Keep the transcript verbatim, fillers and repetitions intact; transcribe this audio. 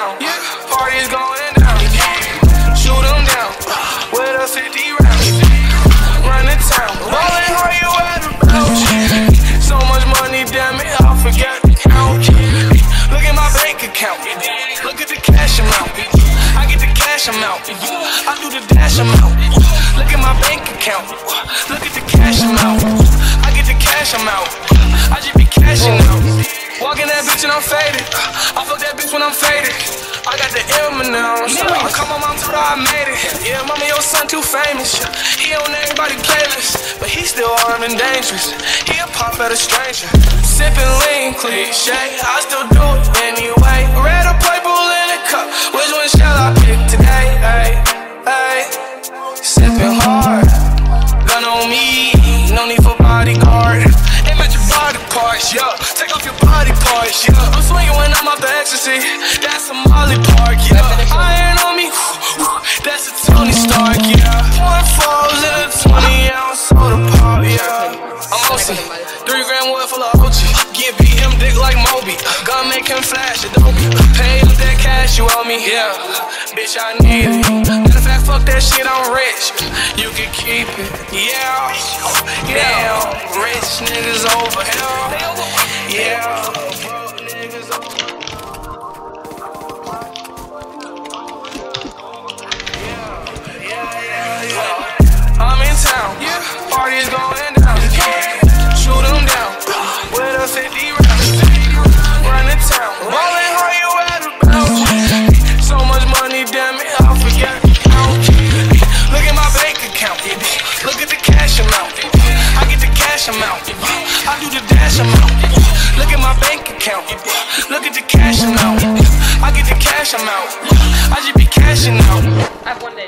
town, party's going down. Shoot them down with a fifty round. Run the town, ballin' hard, you at about. So much money, damn it, I forget the count. Look at my bank account, look at the cash amount. I get the cash amount, I do the dash amount. Look at my bank account, look at the cash amount. I get the cash amount, I just be cashing out. Walking that bitch and I'm faded, I fuck that bitch when I'm faded. I got the M now, so I call my mom, told her I made it. Yeah, mama, your son too famous. He on everybody playlist, but he still armed and dangerous. He a pop at a stranger, sipping lean, cliche. I still do it anyway. Red or purple in a cup, which one shall I pick today? Hey, hey, sipping hard, gun on me, no need for bodyguard. Aim at your body parts, yeah. Take off your body parts, yeah. I'm swinging when I'm off the ecstasy. That's a Molly Park, yeah. Iron on me, that's a Tony Stark, yeah. One falls in a twenty ounce soda pop, yeah. I'm O C, three grand wood full of O G. Get B M dick like Moby, gun make him flash Adobe. Pay up that cash you owe me, yeah. Bitch, I need it. Matter of fact, fuck that shit, I'm rich. You can keep it, yeah. Damn, rich niggas over here, yeah. Broke niggas over. I'm in town, party's going down. Shoot them down with a fifty round. Run the town, ballin' hard, you at about. So much money, damn it, I forget the count. Look at my bank account, look at the cash amount. I get the cash amount, I do the dash amount. Look at my bank account, look at the cash amount. I get the cash amount, I just be cashing out.